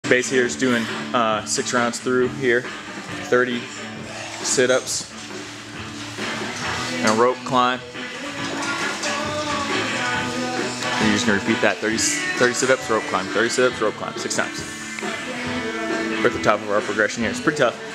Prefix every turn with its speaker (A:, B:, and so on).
A: Base here is doing 6 rounds through here, 30 sit-ups and a rope climb. And you're just gonna repeat that 30 sit-ups, rope climb, 30 sit-ups, rope climb, 6 times. We're at the top of our progression here. It's pretty tough.